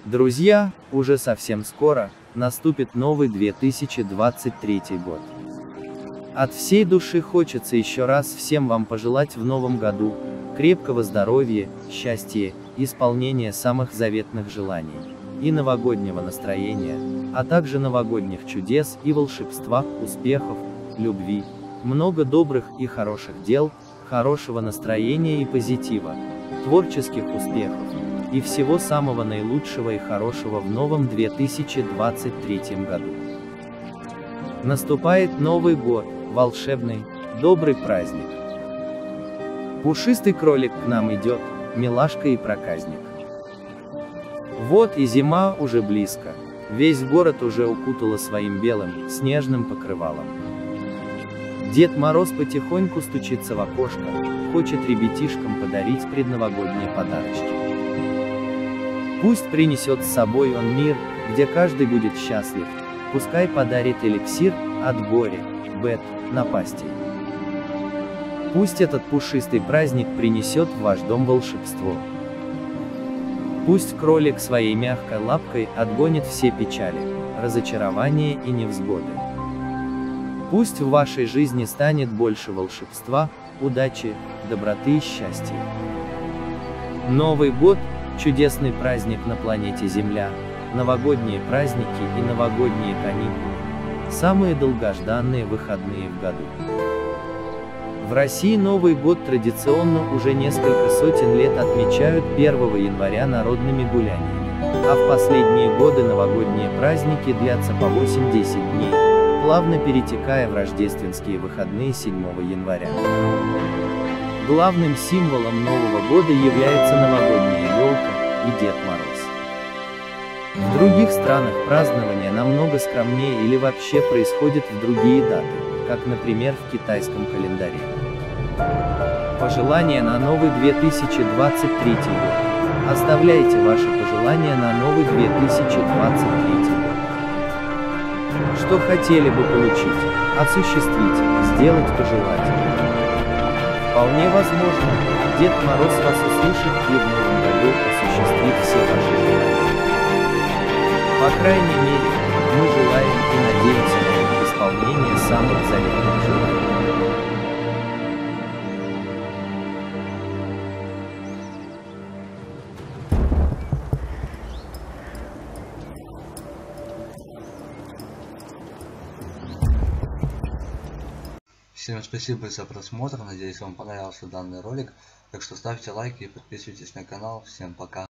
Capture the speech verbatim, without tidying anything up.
Друзья, уже совсем скоро наступит новый две тысячи двадцать третий год. От всей души хочется еще раз всем вам пожелать в новом году крепкого здоровья, счастья, исполнения самых заветных желаний и новогоднего настроения, а также новогодних чудес и волшебства, успехов, любви, много добрых и хороших дел, хорошего настроения и позитива, творческих успехов и всего самого наилучшего и хорошего в новом две тысячи двадцать третьем году. Наступает Новый год, волшебный, добрый праздник. Пушистый кролик к нам идет, милашка и проказник. Вот и зима уже близко, весь город уже укутала своим белым, снежным покрывалом. Дед Мороз потихоньку стучится в окошко, хочет ребятишкам подарить предновогодние подарочки. Пусть принесет с собой он мир, где каждый будет счастлив, пускай подарит эликсир от горя, бед, напастей. Пусть этот пушистый праздник принесет в ваш дом волшебство. Пусть кролик своей мягкой лапкой отгонит все печали, разочарования и невзгоды. Пусть в вашей жизни станет больше волшебства, удачи, доброты и счастья. Новый год – чудесный праздник на планете Земля, новогодние праздники и новогодние каникулы – самые долгожданные выходные в году. В России Новый год традиционно уже несколько сотен лет отмечают первого января народными гуляниями, а в последние годы новогодние праздники длятся по восемь-десять дней, плавно перетекая в рождественские выходные седьмого января. Главным символом Нового года является новогодняя елка и Дед Мороз. В других странах празднование намного скромнее или вообще происходит в другие даты, как, например, в китайском календаре. Пожелания на новый две тысячи двадцать третий год. Оставляйте ваши пожелания на новый две тысячи двадцать третий год. Что хотели бы получить, осуществить, сделать, пожелать. Вполне возможно, Дед Мороз вас услышит и в новом году осуществит все ваши желания. По крайней мере, мы желаем и надеемся на исполнение самых заветных желаний. Всем спасибо за просмотр, надеюсь, вам понравился данный ролик, так что ставьте лайки и подписывайтесь на канал. Всем пока.